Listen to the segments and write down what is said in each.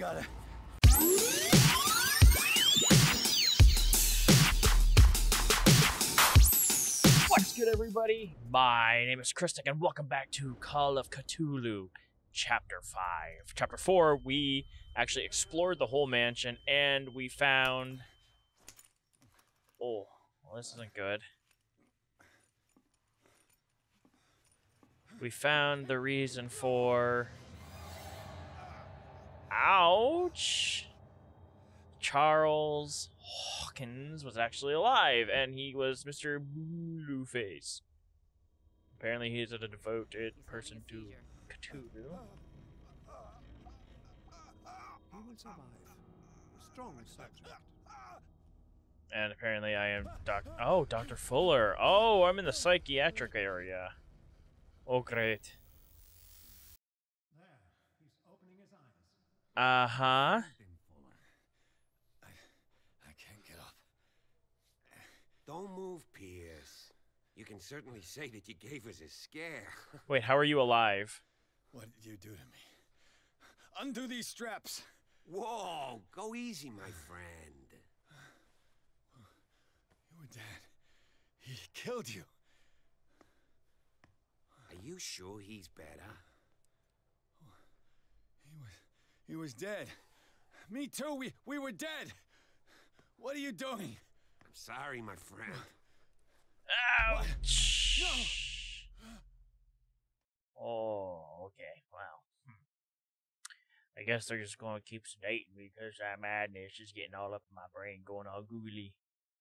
gotta... What's good, everybody? My name is Christic, and welcome back to Call of Cthulhu, Chapter 5. Chapter 4, we actually explored the whole mansion, and we found... Oh, well, this isn't good. We found the reason for... Ouch! Charles Hawkins was actually alive, and he was Mr. Blueface. Apparently he's a devoted person to Cthulhu. He will survive. Strong subject. And apparently I am Dr. Fuller. Oh, I'm in the psychiatric area. Oh, great. There, he's opening his eyes. Uh-huh. I can't get up. Don't move, Pierce. You can certainly say that you gave us a scare. Wait, how are you alive? What did you do to me? Undo these straps. Whoa, go easy, my friend. You were dead. He killed you. Are you sure he's better? He was dead. Me too. We were dead. What are you doing? I'm sorry, my friend. Ouch! No. Oh, okay. Wow. I guess they're just going to keep sedating me because that madness is getting all up in my brain, going all googly.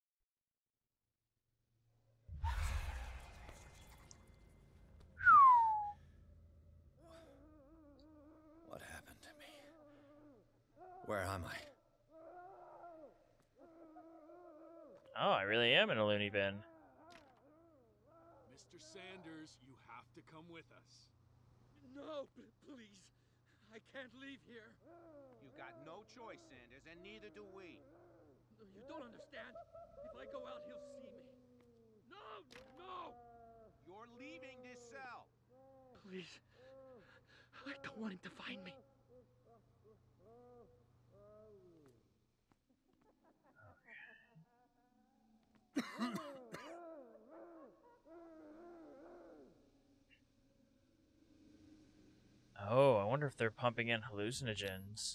What happened to me? Where am I? Oh, I really am in a loony bin. Mr. Sanders, you have to come with us. No, please. I can't leave here. You got no choice, Sanders, and neither do we. You don't understand. If I go out, he'll see me. No! No! You're leaving this cell. Please. I don't want him to find me. Oh, I wonder if they're pumping in hallucinogens.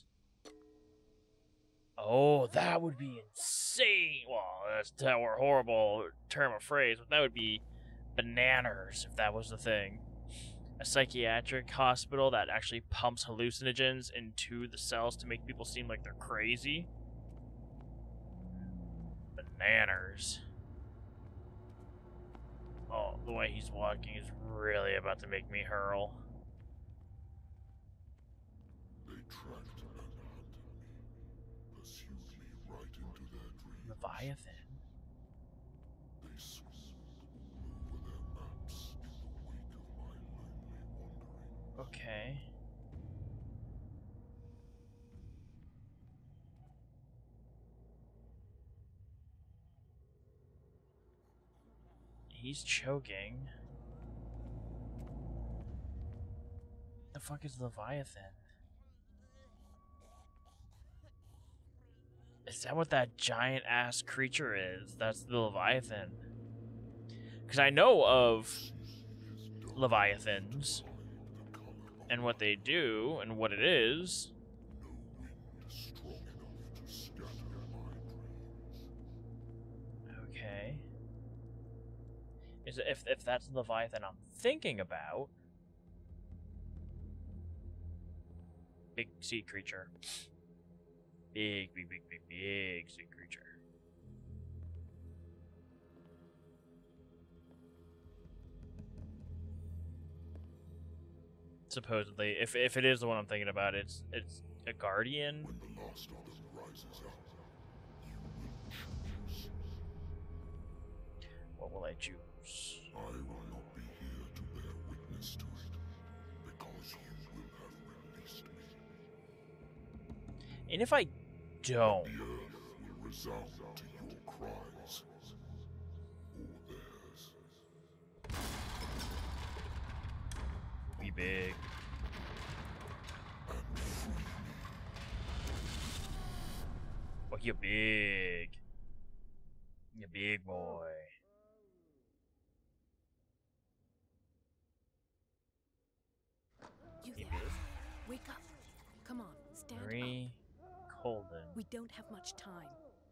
Oh, that would be insane. Well, that's a horrible term of phrase, but that would be bananas if that was the thing. A psychiatric hospital that actually pumps hallucinogens into the cells to make people seem like they're crazy. Bananas. Oh, the way he's walking is really about to make me hurl. They tracked and hunted me, pursued me right into their dreams. Leviathan. They swooped over their maps in the wake of my lonely wandering. Okay. He's choking. The fuck is Leviathan? Is that what that giant ass creature is? That's the Leviathan. Because I know of Leviathans and what they do and what it is. No wind strong enough to scatter my dreams. Okay. Is it, if that's the Leviathan I'm thinking about. Big sea creature. Big sea creature. Supposedly, if it is the one I'm thinking about, it's a guardian. When the last of them rises up, you will choose. What will I choose? I will not be here to bear witness to it, because you will have released me. And if I don't, The earth will resound to your cries, or theirs. be big. And free me. You big. You big boy. You there. Wake up. Come on, stand up. Marie Colden. We don't have much time.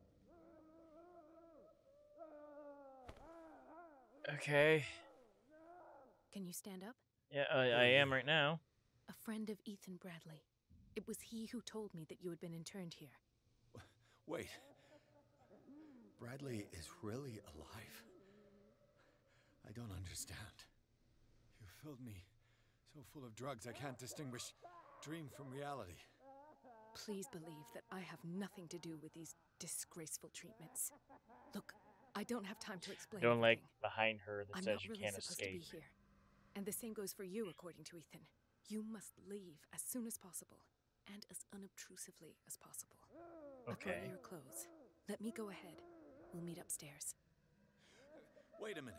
Okay. Can you stand up? Yeah, I am right now. A friend of Ethan Bradley. It was he who told me that you had been interned here. Wait. Bradley is really alive? I don't understand. You filled me so full of drugs I can't distinguish dream from reality. Please believe that I have nothing to do with these disgraceful treatments. Look, I don't have time to explain Don't like everything. behind her that I'm says not you really can't supposed escape. to be here. And the same goes for you, according to Ethan. You must leave as soon as possible, and as unobtrusively as possible. I've brought Okay. you your clothes. Let me go ahead. We'll meet upstairs. Wait a minute.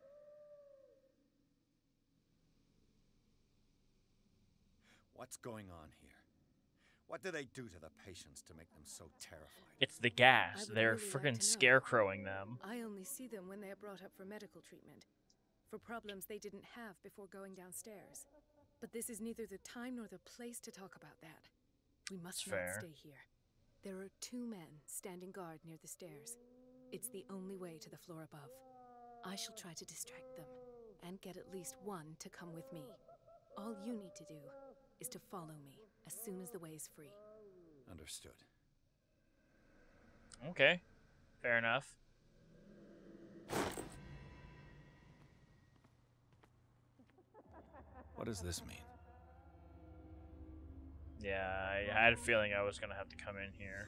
What's going on here? What do they do to the patients to make them so terrified? It's the I gas. would They're really like freaking to know. scarecrowing them. I only see them when they are brought up for medical treatment, for problems they didn't have before going downstairs. But this is neither the time nor the place to talk about that. We must It's not fair. stay here. There are 2 men standing guard near the stairs. It's the only way to the floor above. I shall try to distract them, and get at least one to come with me. All you need to do is to follow me as soon as the way is free. Understood. Okay. Fair enough. What does this mean? Yeah, I had a feeling I was gonna have to come in here.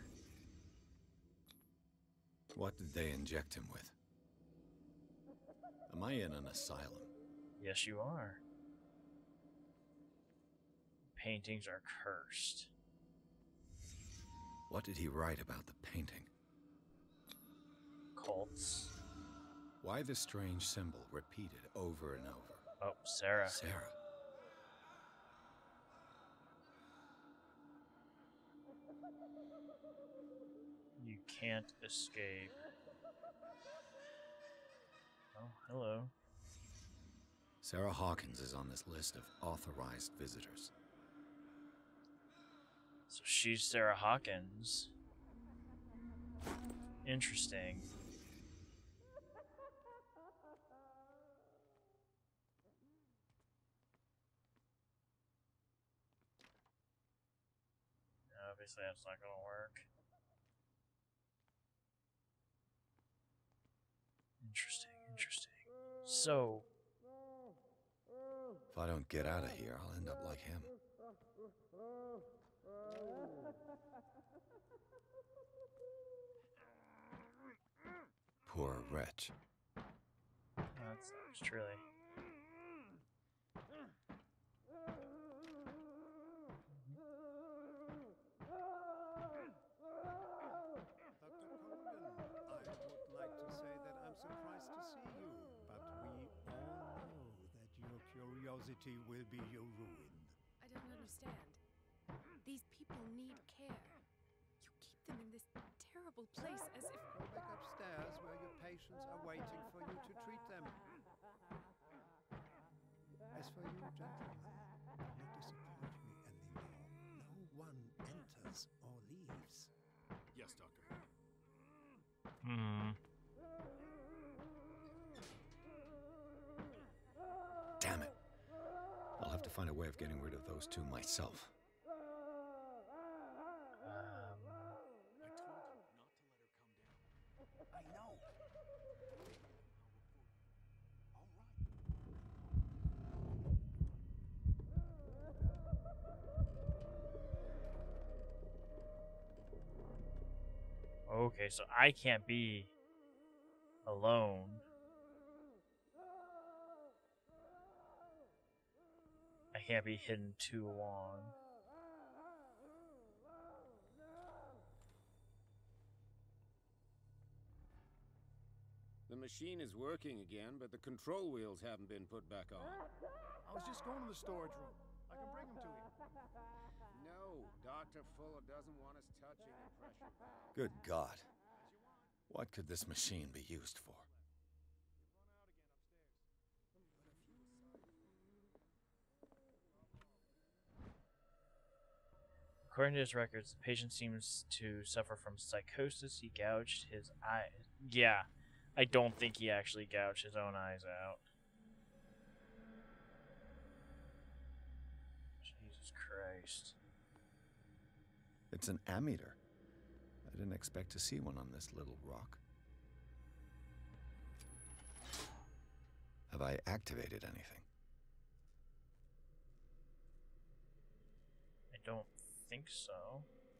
What did they inject him with? Am I in an asylum? Yes, you are. Paintings are cursed. What did he write about the painting? Cults. Why the strange symbol repeated over and over? Oh, Sarah. Sarah. You can't escape. Oh, hello. Sarah Hawkins is on this list of authorized visitors. So she's Sarah Hawkins. Interesting. Obviously, that's not gonna work. Interesting, interesting. So, If I don't get out of here, I'll end up like him. Poor wretch. that's truly. Dr. Colden, I would like to say that I'm surprised to see you, but we all know that your curiosity will be your ruin. I don't understand. These people need care. You keep them in this terrible place as if... Go back upstairs where your patients are waiting for you to treat them. As for you, gentlemen, do not disappoint me anymore. No one enters or leaves. Yes, Doctor. Damn it. I'll have to find a way of getting rid of those 2 myself. I told you not to let her come down. I know. Okay, so I can't be alone. I can't be hidden too long. The machine is working again, but the control wheels haven't been put back on. I was just going to the storage room. I can bring them to you. No, Doc Dr. Fuller doesn't want us touching the pressure valve. Good God. What could this machine be used for? According to his records, the patient seems to suffer from psychosis. He gouged his eye. Yeah, I don't think he actually gouged his own eyes out. Jesus Christ. It's an ammeter. I didn't expect to see one on this little rock. Have I activated anything? I don't think so.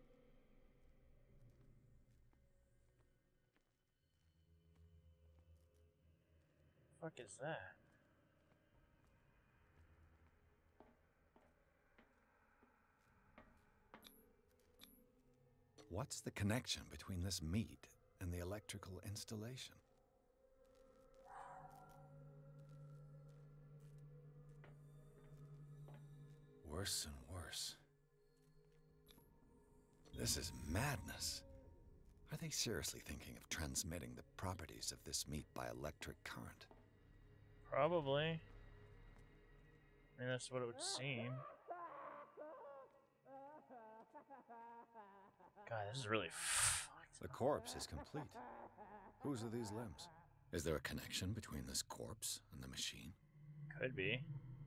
What the fuck is that? What's the connection between this meat and the electrical installation? Worse and worse. This is madness. Are they seriously thinking of transmitting the properties of this meat by electric current? Probably. I mean, that's what it would seem. God, this is really fucked. The corpse is complete. Whose are these limbs? Is there a connection between this corpse and the machine? Could be.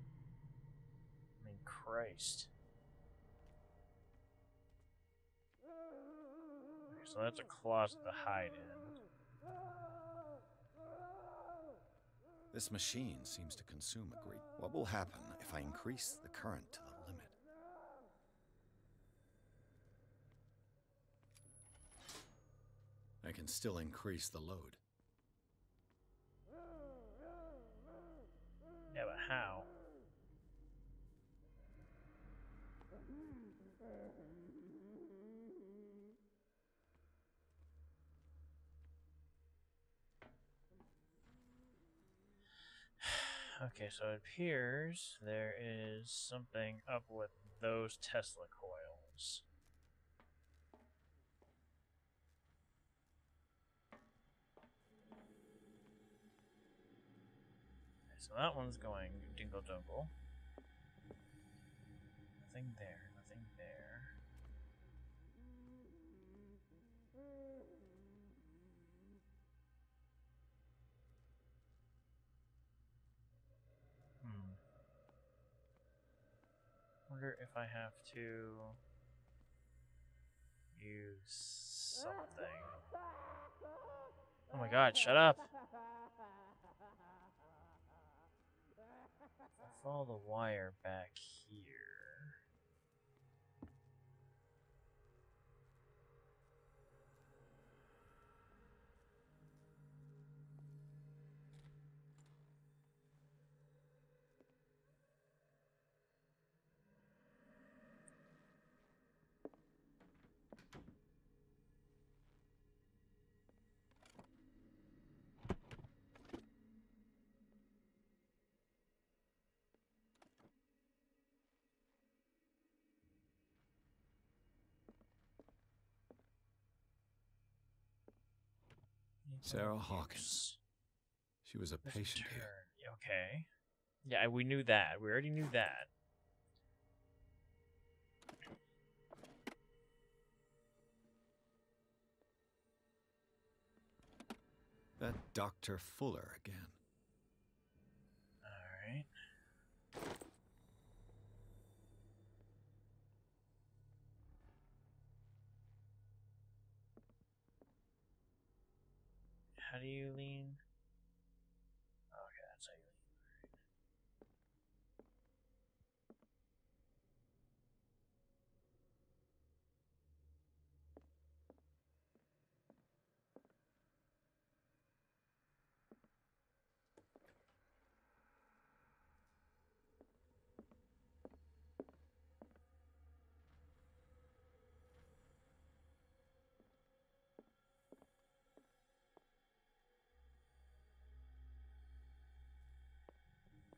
I mean, Christ. Okay, so that's a closet to hide in. This machine seems to consume a great... What will happen if I increase the current to the limit? I can still increase the load. Yeah, but how? Okay, so it appears there is something up with those Tesla coils. Okay, so that one's going dingle dungle. Nothing there, nothing there. Wonder if I have to use something. Oh my god, shut up! If I follow the wire back here. Sarah Hawkins. She was a patient here. Okay. Yeah, we knew that. We already knew that. That Dr. Fuller again. Alright. How do you lean? Okay, that's how you lean.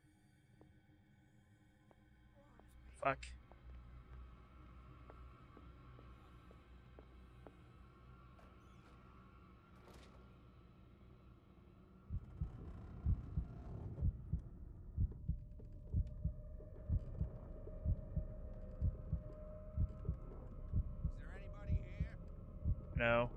Fuck. No.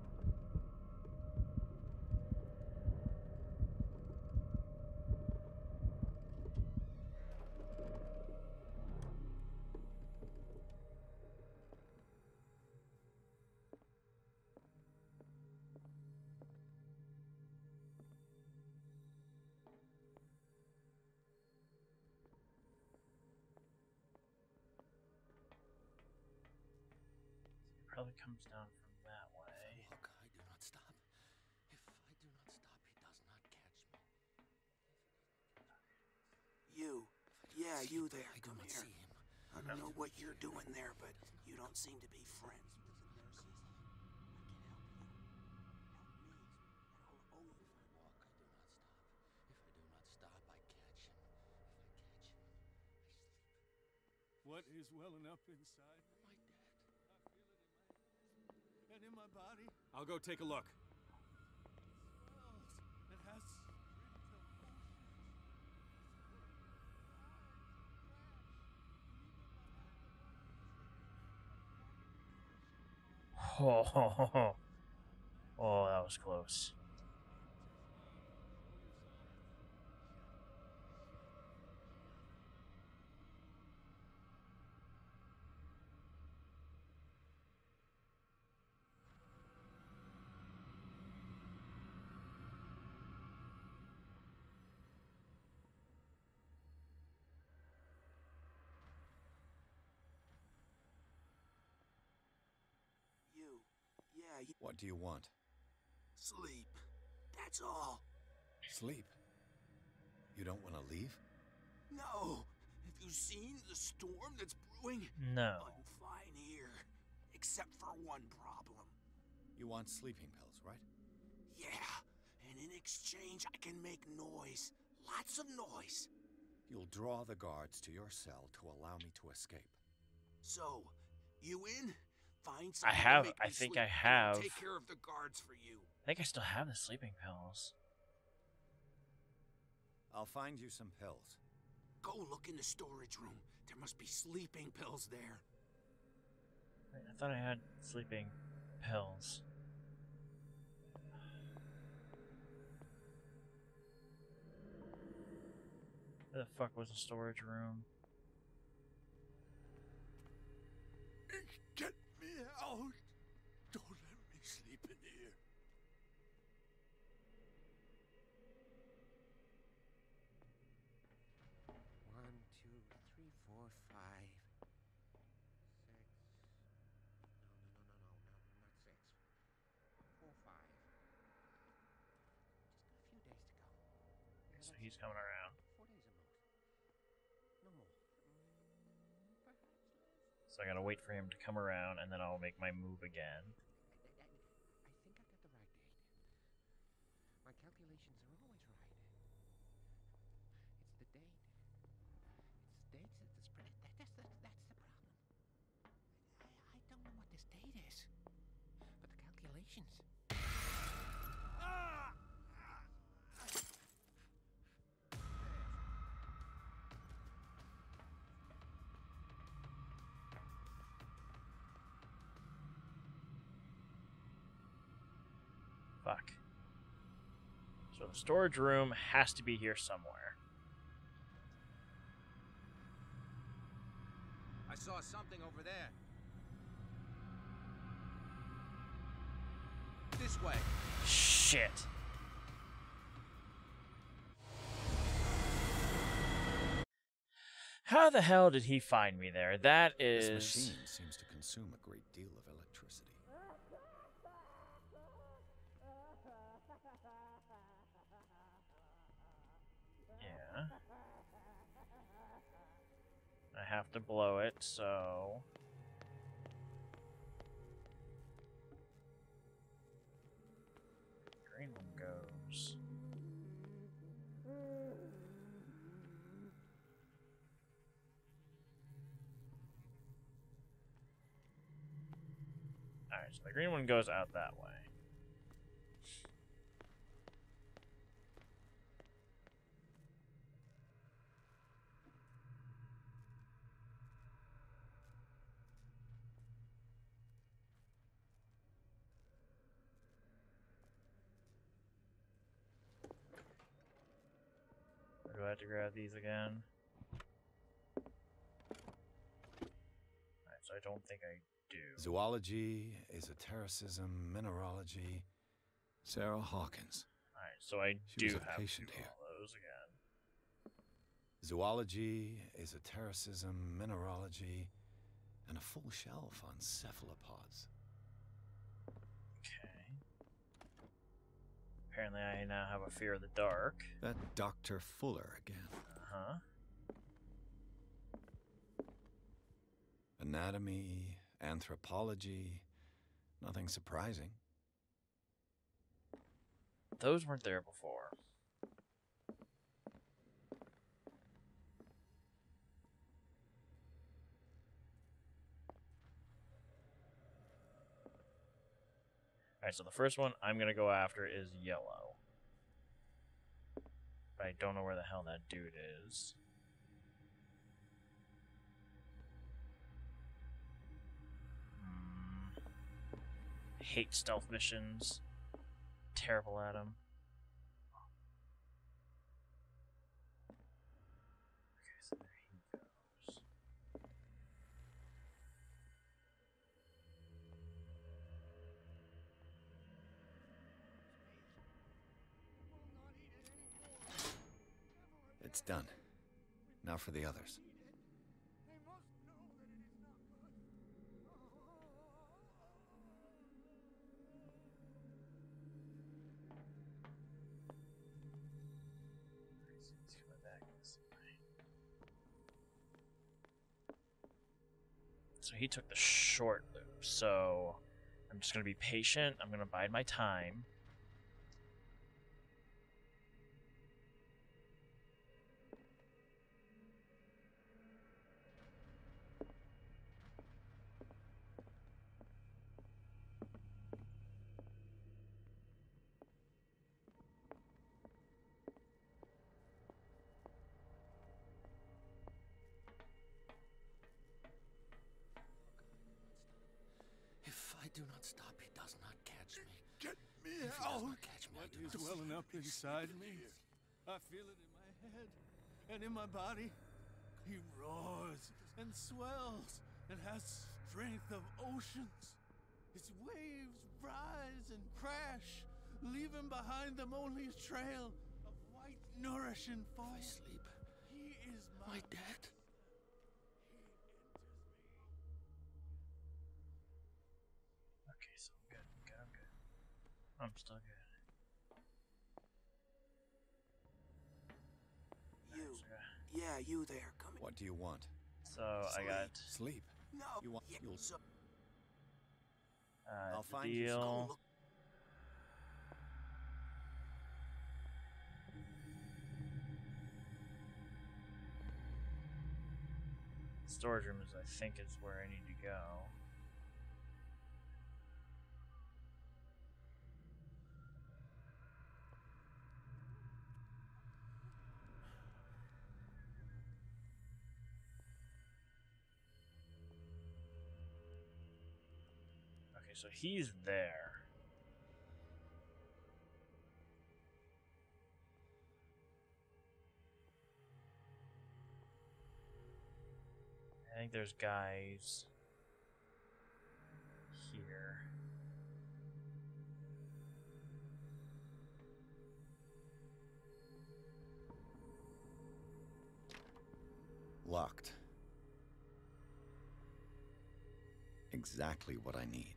Probably comes down from that way. Look, I do not stop. If I do not stop, he does not catch me. You. Yeah, you there. I do Come not here. see him. I don't know what you're doing there, but you don't seem to be friends with the nurses. I can help you. Help me, and I'll owe you for it. Walk, I do not stop. If I do not stop, I catch him. If I catch him, I sleep. What is welling up inside me? Am I dead? I feel it in my hands and in my body. I'll go take a look. It has springs of Oh, oh, that was close. You. Yeah, you. What do you want? Sleep. That's all. Sleep. You don't want to leave? No. Have you seen the storm that's brewing? No. I'm fine here. Except for one problem. You want sleeping pills, right? Yeah. And in exchange, I can make noise. Lots of noise. You'll draw the guards to your cell to allow me to escape. So, you in? Find something have- to make I me think sleep, I and I'll have. take care of the guards for you. I think I still have the sleeping pills. I'll find you some pills. Go look in the storage room. There must be sleeping pills there. Wait, I thought I had sleeping pills. Where the fuck was the storage room? Get me out! Don't let me sleep in here. One, two, three, four, five, six. No, not six. 4, 5. Just a few days to go. Yeah, So that's he's it. coming around. 4 days at most. No more. Perhaps less. So I gotta wait for him to come around and then I'll make my move again. I think I got the right date. My calculations are always right. It's the date. It's the dates that the spread. That's the problem. I don't know what this date is, but the calculations. Fuck. So the storage room has to be here somewhere. I saw something over there. This way. Shit. How the hell did he find me there? That is... This machine seems to consume a great deal of electricity. Yeah. I have to blow it, so... Green one goes. Alright, so the green one goes out that way. had to grab these again. Alright, so I don't think I do. Zoology, esotericism, mineralogy. Sarah Hawkins. Alright, so I She was do a have to patient do here. all those again. Zoology, esotericism, mineralogy, and a full shelf on cephalopods. Okay. Apparently I now have a fear of the dark. That Dr. Fuller again. Uh-huh. Anatomy, anthropology, nothing surprising. Those weren't there before. Alright, so the first one I'm gonna go after is yellow. But I don't know where the hell that dude is. Hate stealth missions. Terrible at them. Okay, so there he goes. It's done. Now for the others. He's coming back this way. So he took the short loop, so I'm just gonna be patient. I'm gonna bide my time. If I do not stop, he does not catch me. Get me If he does out! not catch me, I do It's not welling stop. up inside me. I feel it in my head and in my body. He roars and swells and has strength of oceans. His waves rise and crash, leaving behind them only a trail of white, nourishing If foam. I sleep, He is am I dead? Okay, so I'm good. I'm good. I'm still good. You. Yeah, you there. Come What do you want? So I got Sleep. No. You want- Yeah, you'll- so I'll the find you some- go deal. look. Storage room is, I think, is where I need to go. Okay, so he's there. I think there's guys here. Locked. Exactly what I need.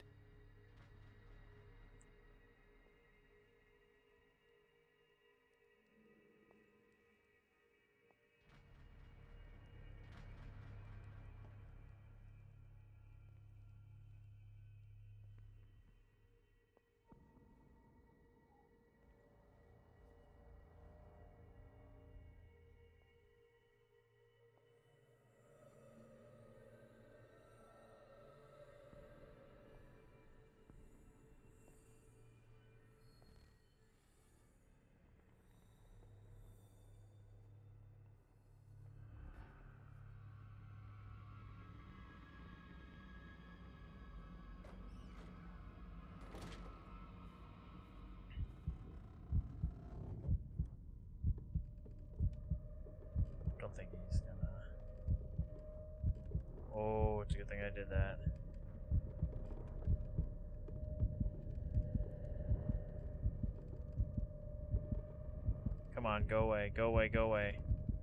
think I did that. Come on, go away, go away, go away.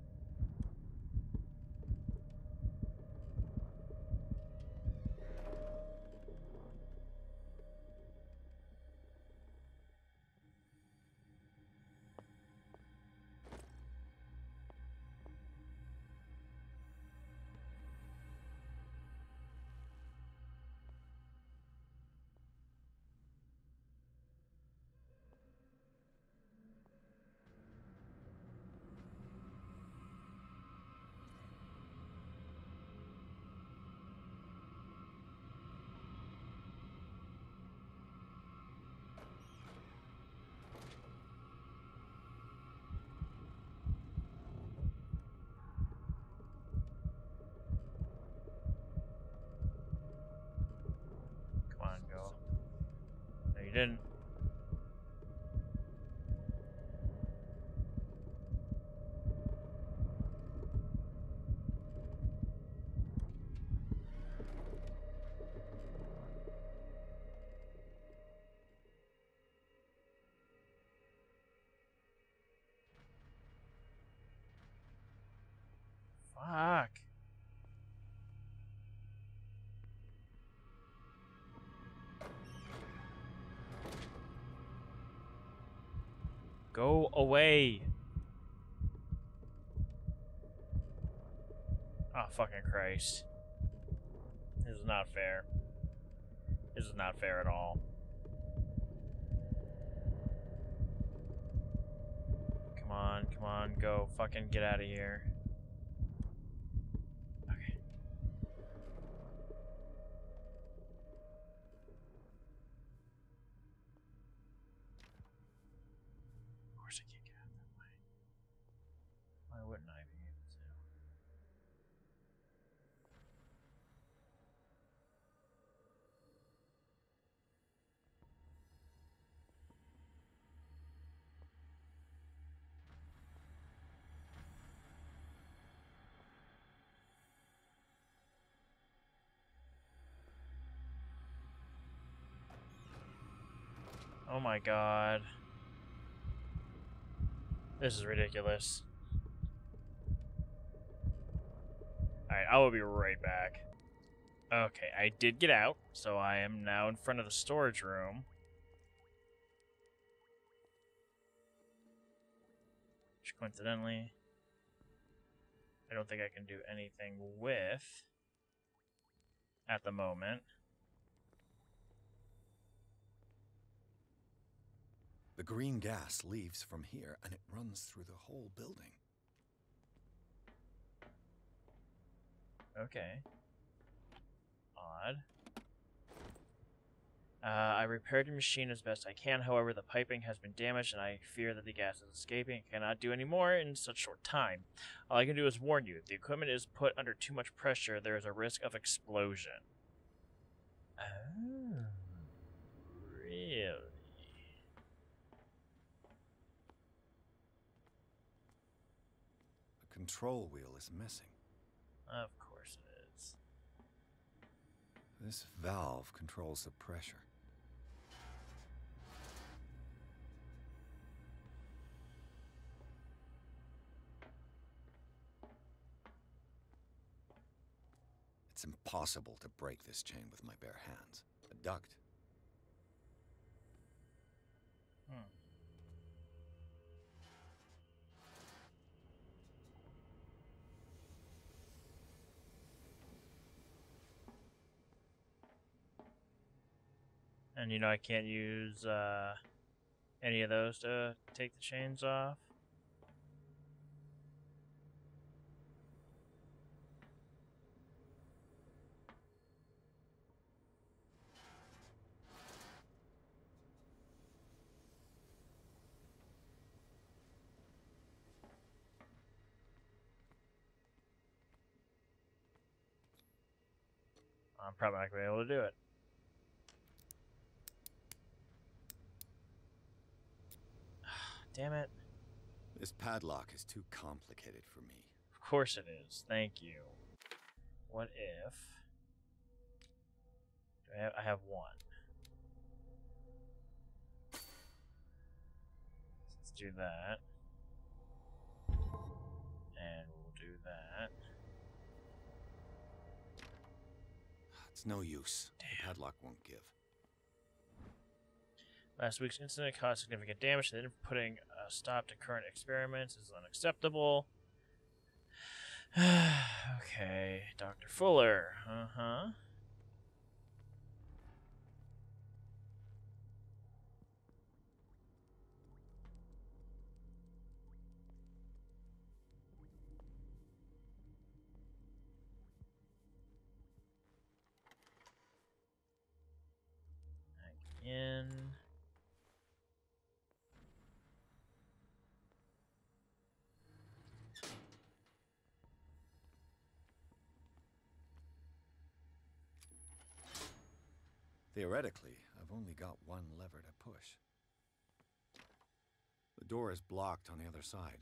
No, you didn't. Fuck. Go away. Oh, fucking Christ. This is not fair. This is not fair at all. Come on, go. Fucking get out of here. Okay. Of course I can't get out that way. Why wouldn't I be able to? Oh my god. This is ridiculous. Alright, I will be right back. Okay, I did get out, so I am now in front of the storage room. Which coincidentally, I don't think I can do anything with at the moment. The green gas leaves from here, and it runs through the whole building. Okay. Odd. I repaired the machine as best I can, however the piping has been damaged and I fear that the gas is escaping and cannot do any more in such short time. All I can do is warn you, if the equipment is put under too much pressure, there is a risk of explosion. Oh. Really? The control wheel is missing. Of course it is. This valve controls the pressure. It's impossible to break this chain with my bare hands. A duct. And you know I can't use any of those to take the chains off. I'm probably not going to be able to do it. Damn it. This padlock is too complicated for me. Of course it is. Thank you. What if I have one. Let's do that. And we'll do that. It's no use. The padlock won't give. Last week's incident caused significant damage. Then putting a stop to current experiments is unacceptable. Okay, Dr. Fuller. Uh-huh. In. Theoretically, I've only got one lever to push. The door is blocked on the other side.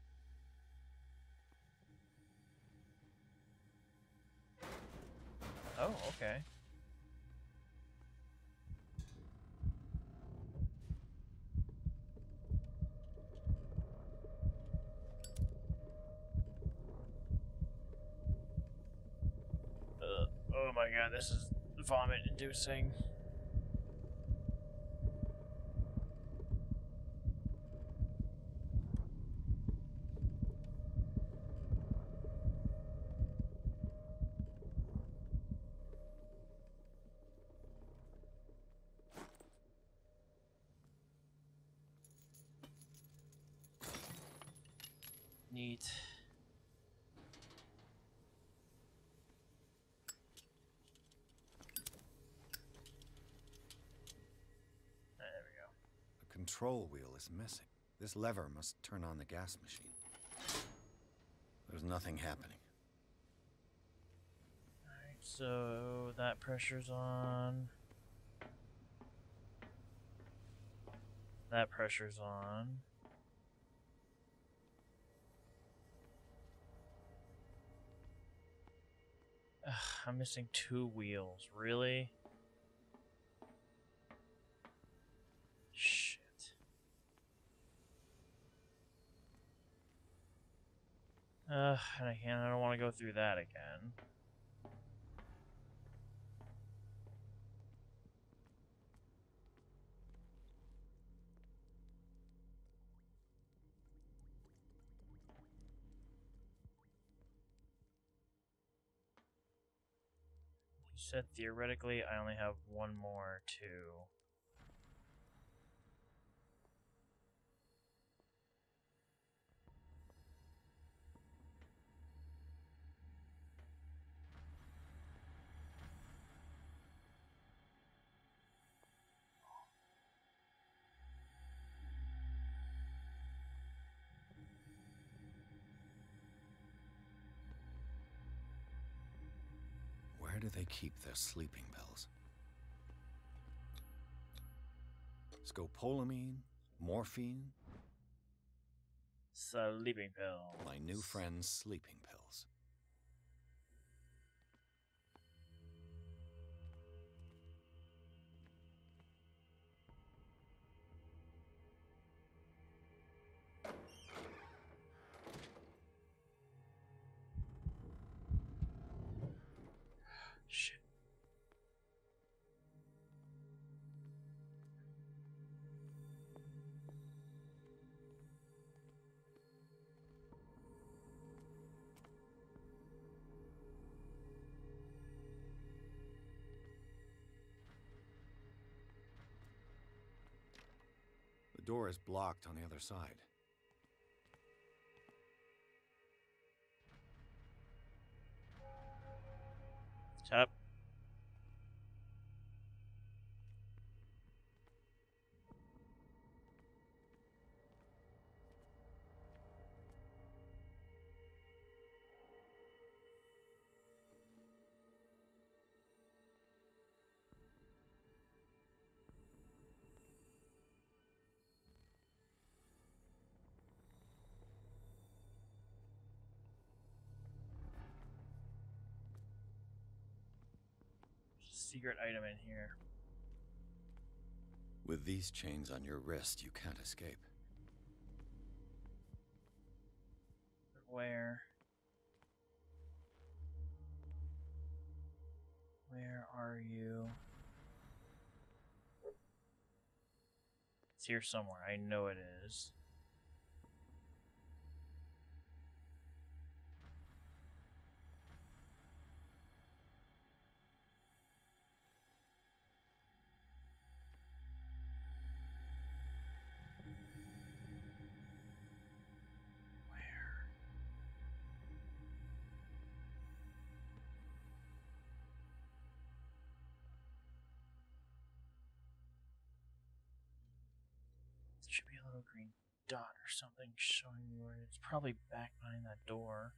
Oh, okay. Oh my god, this is vomit-inducing. Neat. The control wheel is missing. This lever must turn on the gas machine. There's nothing happening. Alright, so that pressure's on. That pressure's on. Ugh, I'm missing 2 wheels. Really? Shit. And I don't want to go through that again. You said theoretically I only have one more to... Where do they keep their sleeping pills? Scopolamine? Morphine? Sleeping pills. My new friend's sleeping pills. Shit. The door is blocked on the other side. Shut up. secret item in here. With these chains on your wrist, you can't escape. But where? Where are you? It's here somewhere. I know it is. There should be a little green dot or something showing me where it is. It's probably back behind that door.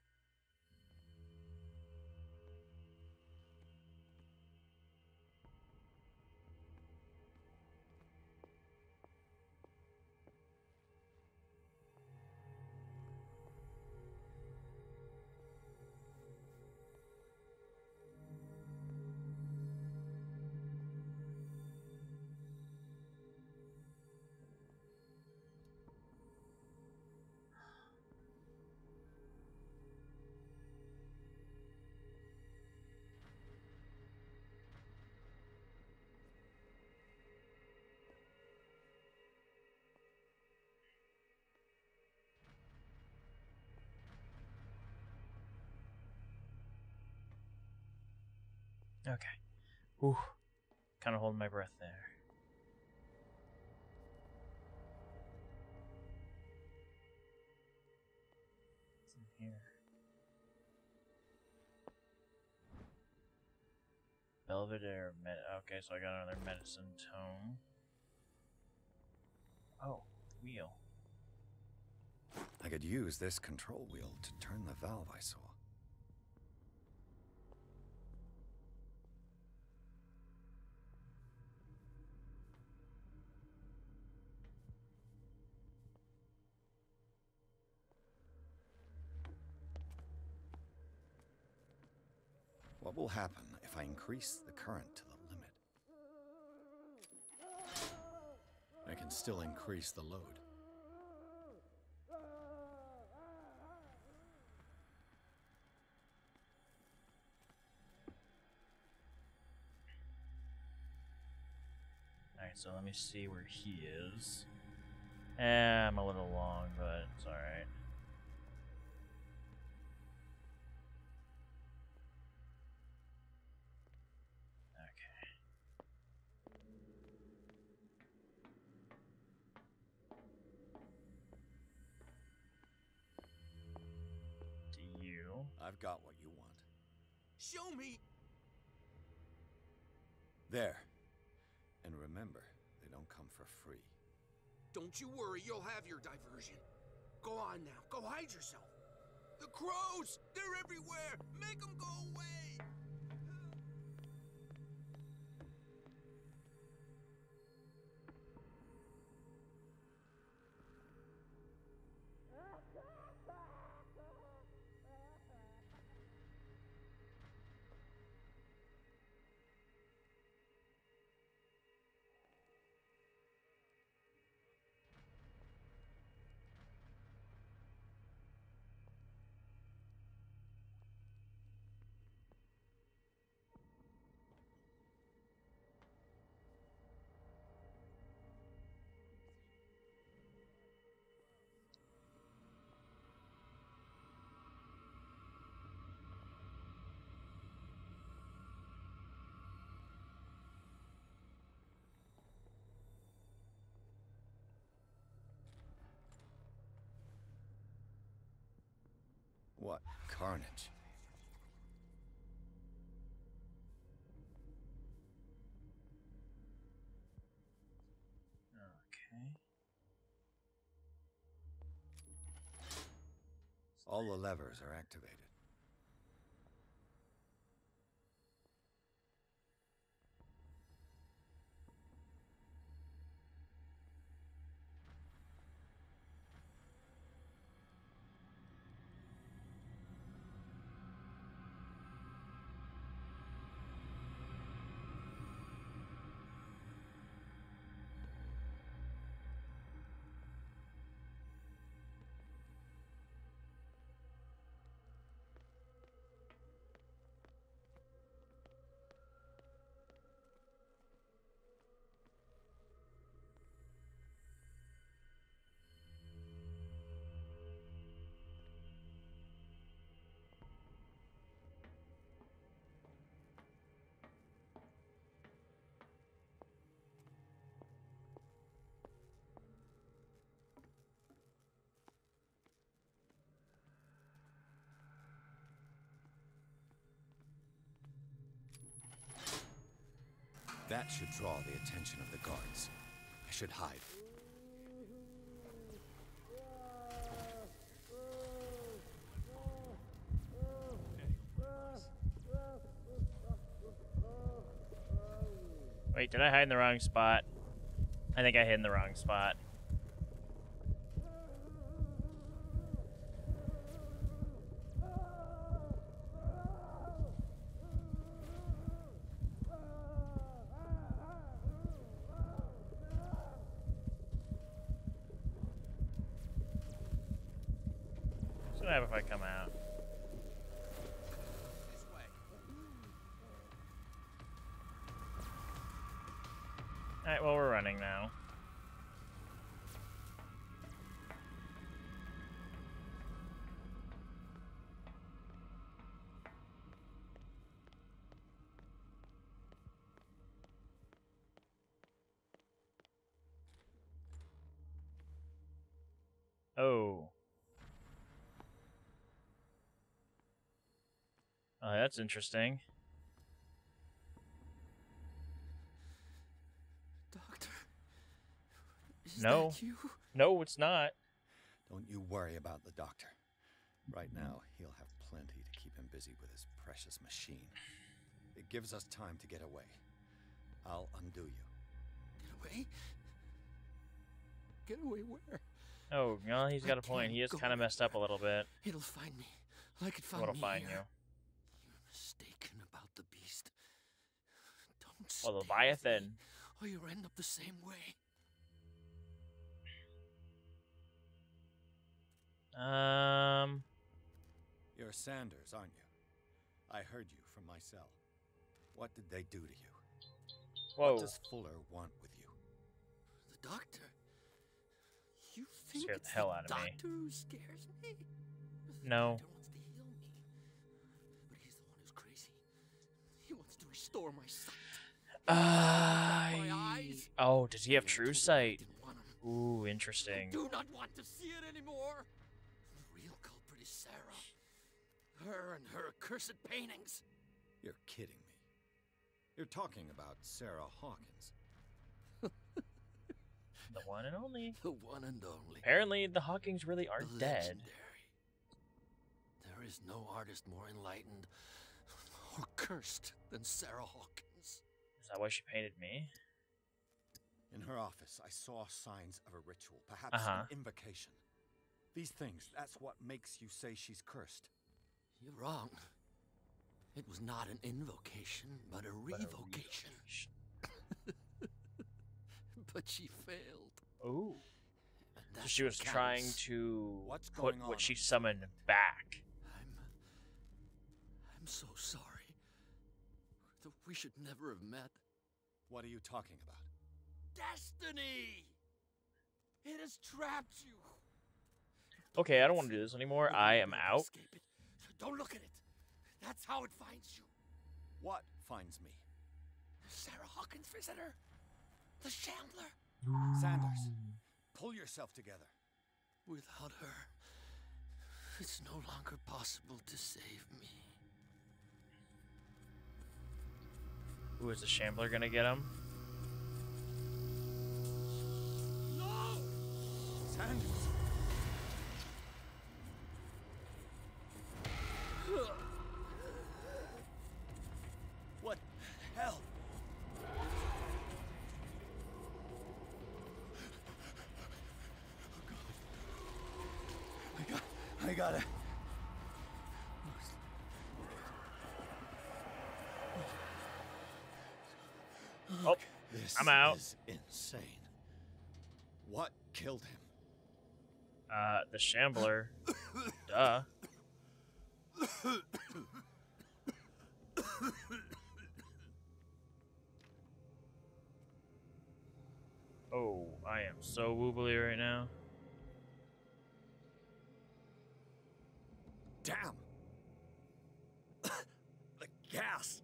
Okay. Whew. Kind of holding my breath there. What's in here? Belvedere okay, so I got another medicine tome. Oh, the wheel. I could use this control wheel to turn the valve I saw. What will happen if I increase the current to the limit? I can still increase the load. Alright, so let me see where he is. I'm a little long, but it's alright. I've got what you want. Show me! There. And remember, they don't come for free. Don't you worry, you'll have your diversion. Go on now, go hide yourself. The crows! They're everywhere! Make them go away! What carnage. Okay. All the levers are activated. That should draw the attention of the guards. I should hide. Wait, did I hide in the wrong spot? I think I hid in the wrong spot. What's gonna happen if I come out? This way. Alright, well, we're running now. Oh. Oh, that's interesting. Doctor, is No. that you? No, it's not. Don't you worry about the doctor. Right now, he'll have plenty to keep him busy with his precious machine. It gives us time to get away. I'll undo you. Get away? Get away where? Oh, no, he's got a point. He is can't kind of go messed up a little bit. It'll find me, like it found What'll me find here. you? You're mistaken about the beast. Don't Well, stay with Leviathan. me, or you'll end up the same way. You're Sanders, aren't you? I heard you from my cell. What did they do to you? Whoa. What does Fuller want with you? The doctor? You think Scared the it's hell the out of me. doctor who scares me? The No. doctor wants to heal me, but he's the one who's crazy. He wants to restore my sight. My eyes. Oh, does he have I true told him I sight? didn't want him. Ooh, interesting. I do not want to see it anymore. The real culprit is Sarah. Her and her accursed paintings. You're kidding me. You're talking about Sarah Hawkins. The one and only. The one and only. Apparently, the Hawkins really aren't The dead. legendary. There is no artist more enlightened or cursed than Sarah Hawkins. Is that why she painted me? In her office, I saw signs of a ritual, perhaps an invocation. These things, that's what makes you say she's cursed. You're wrong. It was not an invocation, but a revocation. But she failed. Ooh. And So that's she was what trying counts. to What's put going on what she up there? summoned back. I'm so sorry. We should never have met. What are you talking about? Destiny! It has trapped you. Okay, I don't want to do this anymore. You'll I never am be able to out. escape it. Don't look at it. That's how it finds you. What finds me? Sarah Hawkins' visitor. The Shambler. Sanders, pull yourself together. Without her, it's no longer possible to save me. Ooh, is the Shambler gonna get him? No! Sanders! What the hell? Oh, God. I gotta... Oh, This I'm out. is insane. What killed him? The Shambler. Duh. Oh, I am so woobly right now. Damn! The gas!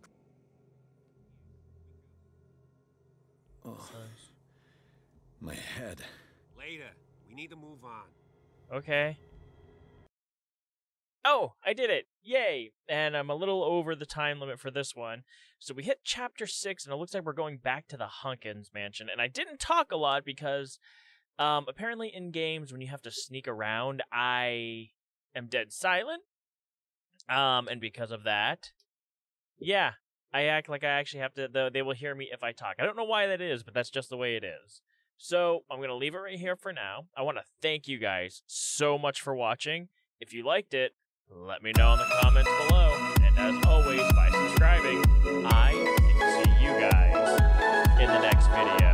Oh, my head. Later. We need to move on. Okay. Oh, I did it. Yay. And I'm a little over the time limit for this one. So we hit chapter 6, and it looks like we're going back to the Hawkins mansion. And I didn't talk a lot because apparently in games, when you have to sneak around, I am dead silent. And because of that, yeah, I act like I actually have to, they will hear me if I talk. I don't know why that is, but that's just the way it is. So I'm going to leave it right here for now. I want to thank you guys so much for watching. If you liked it, let me know in the comments below. And as always, by subscribing, I get to see you guys in the next video.